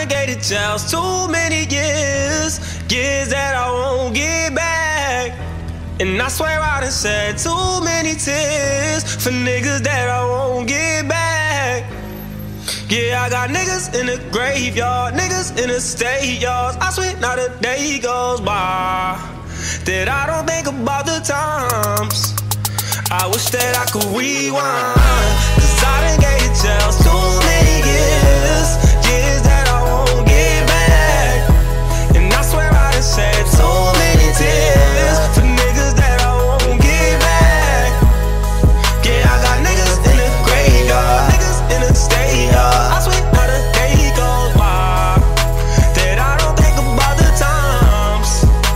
done gave the chance too many years that I won't get back. And I swear I done shed too many tears for niggas that I won't get back. Yeah, I got niggas in the graveyard, niggas in the state yards. I swear not a day goes by that I don't think about the times. I wish that I could rewind, cause I done gave the chance too many years that I won't get back. And I swear I done shed too many tears for niggas that I won't get back. Yeah, I got niggas in the graveyard, niggas in the state yard. I swear not a day goes by that I don't think about the times.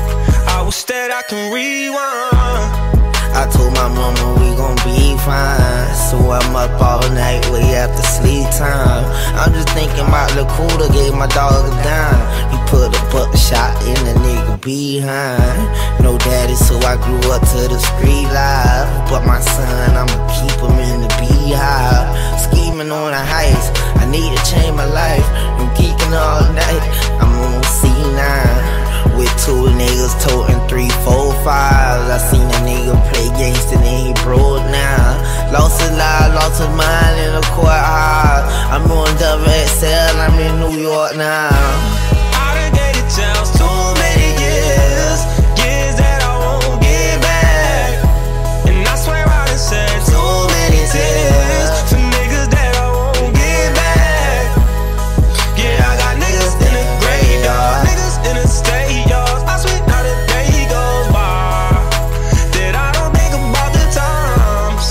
I wish that I can rewind. I told my mama we gon' be fine, so I'm up all night way after sleep time. I'm just thinking about the cooler, gave my dog a dime. He put a buckshot in the nigga behind. No daddy, so I grew up to the street life. But my son, I'ma keep him in the beehive. Scheming on a heist, I need to change my life. I'm geeking all night, I'm on C9 with two niggas toting 3, 4, 5. I seen a nigga play gangsta, then he broke now. Lost his life, lost his mind in the courthouse. I'm on WXL, I'm in New York now. I done gave the chance too many years that I won't get back. And I swear I done shed too many tears for niggas that I won't get back. Yeah, I got niggas in the graveyard, niggas in the state yards. I swear not a day goes by that I don't think about the times.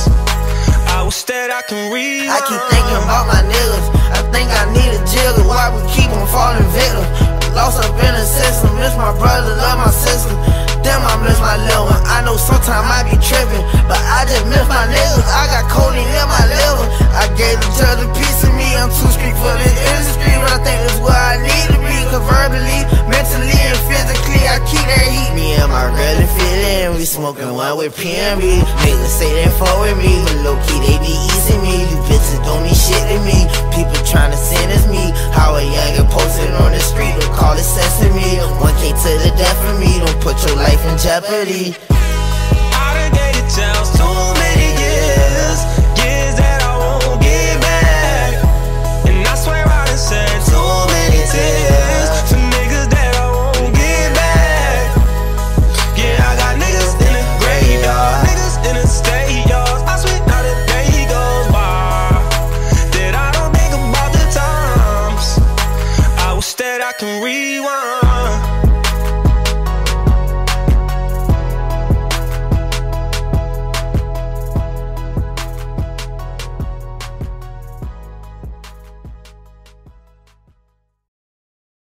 I wish that I can rewind. I keep thinking about my niggas, I think I need a jigger. Why we keep on falling victim? Lost up in the system, miss my brother, love my sister. Damn, I miss my little one. I know sometimes I be tripping, but I just miss my niggas. I got codeine in my liver. I gave each other a piece of me. I'm too street for this industry, but I think that's where I need to be. Cause verbally, mentally, and physically, I keep that heat. Me and my girl and fit in, we smoking one with PMB. Niggas say they fuck with me, but low key they be easing me. You bitches don't mean shit to me. People trying to sentence me. How a youngin' posted on the street, don't call it sesame. 1K to the death of me, don't put your life in jeopardy. I done gave the chance too many years that I won't get back. And I swear I done shed too many tears for niggas that I won't get back. Yeah, I got niggas in the graveyard, niggas in the state yards. I swear not a day goes by that I don't think about the times. I wish that I can rewind.